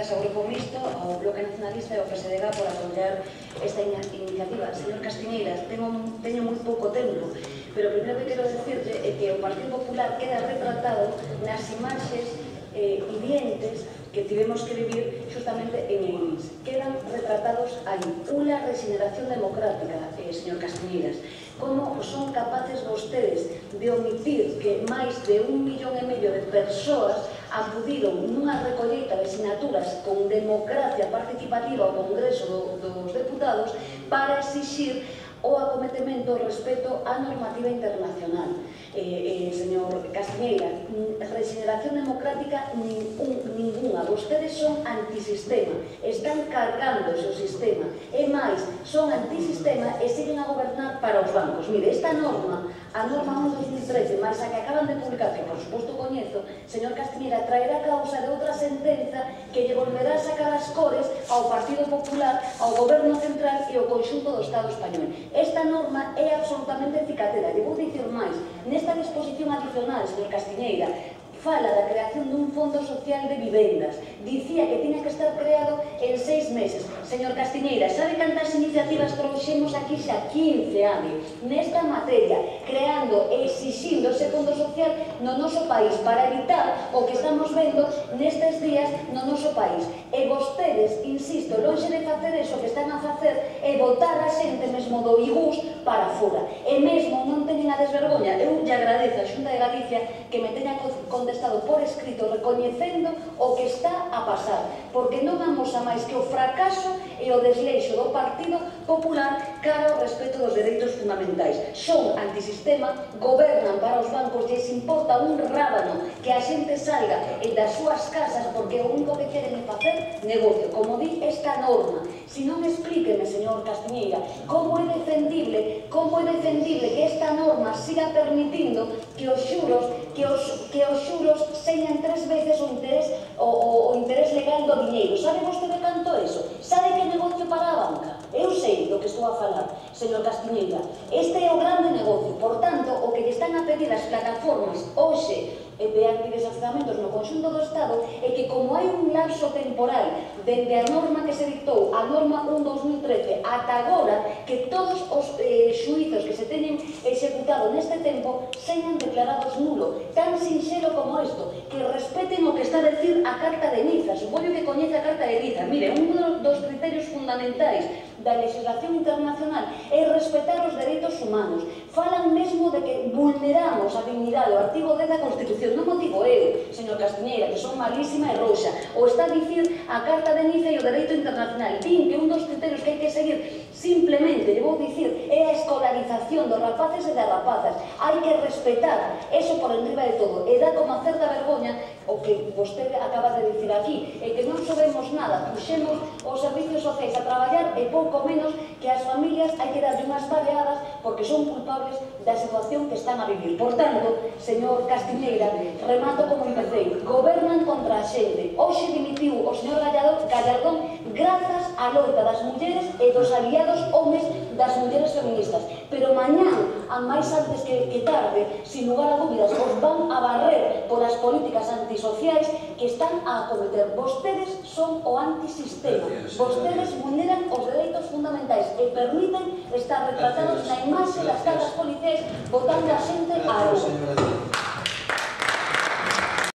grazas ao Grupo Mixto, ao Bloque Nacionalista e ao PSDG por apoiar esta iniciativa. Señor Castiñeiras, teño moi pouco tempo, pero o primeiro que quero decirte é que o Partido Popular queda retratado nas imaxes hirientes que tivemos que vivir justamente en Eins. Quedan retratados aí. Unha regeneración democrática, señor Castiñeiras. Como son capaces vostedes de omitir que máis de 1,5 millón de persoas acudiron nunha recolleita de sinaturas con democracia participativa ao Congreso dos Deputados para exixir o acometemento respecto á normativa internacional. Señor Castiñeira, regeneración democrática ninguna. Vostedes son antisistema, están cargándose o sistema, e máis, son antisistema e siguen a gobernar para os bancos. Mire, esta norma, a norma 1/2013, máis a que acaban de publicar, que por suposto coñezo, señor Castiñeira, traerá causa de outra sentenza que lle volverá a sacar as cores ao Partido Popular, ao Goberno Central e ao conxunto do Estado español. Esta norma é absolutamente cicatera. Lle vou dicir máis. Nesta disposición adicional, señor Castiñeira, fala da creación dun fondo social de vivendas. Dicía que tiña que estar creado en 6 meses. Señor Castiñeira, sabe cantas iniciativas trouxemos aquí xa 15 anos nesta materia, creando e exixindo ese fondo social no noso país para evitar o que estamos vendo nestes días no noso país. E vostedes, insisto, lonxe de facer eso que están a facer é botar a xente mesmo do IGUS para fora. E mesmo non teñen a desvergoña. Eu lle agradezo a Xunta de Galicia que me teña contestado por escrito recoñecendo o que está a pasar, porque non vamos a máis que o fracaso e o desleixo do Partido Popular cara ao respeto dos dereitos fundamentais. Son antisistema, gobernan para os bancos, lles importa un rábano que a xente salga das súas casas porque o único que queren é facer negocio, como di esta norma. Si non, explíqueme, señor Castiñeira, como é defendible que esta norma siga permitindo que os xuros señan 3 veces o interés legal do diñeiro. Sabe vostede canto é iso? Sabe que negocio para a banca? Eu sei do que estou a falar, señor Castiñeira. Este é o grande negocio. Por tanto, o que lle están a pedir as plataformas hoxe de antidesafiamentos no conxunto do Estado é que, como hai un lapso temporal dende a norma que se dictou, a norma 1/2013, ata agora, que todos os xuizos que se teñen executado neste tempo señan declarados nulo. Tan sinxelo como isto, que respeten o que está a decir a Carta de Niza. Supoño que coñece a Carta de Niza. Mire, un dos criterios fundamentais da legislación internacional é respetar os dereitos humanos. Falan mesmo de que vulneramos a dignidade, o artigo 10 da Constitución. Non o digo eu, señor Castiñeira, que son malísima e roxa. O está a dicir a Carta de Niza e o dereito internacional. Din que un dos criterios que hai que seguir, simplemente, lle vou dicir, é a escolarización dos rapaces e das rapazas. Hai que respetar, eso por enriba de todo. E dá como a certa vergoña o que vostede acaba de dicir aquí, e que non sabemos nada, puxemos os servicios sociais a traballar e pouco menos que as familias hai que darlle unhas baleadas porque son culpables da situación que están a vivir. Por tanto, señor Castiñeira, remato como empecé. Gobernan contra a xente. Hoxe dimitiu o señor Gallardón grazas á loita das mulleres e dos aliados homes das mulleres feministas. Pero mañán, a máis antes que tarde, sin lugar a dúbidas, os van a barrer polas políticas antisociais que están a acometer. Vostedes son o antisistema. Vostedes vulneran os dereitos fundamentais e permiten estar retratados na imaxe das casas policiais botando a xente á rúa.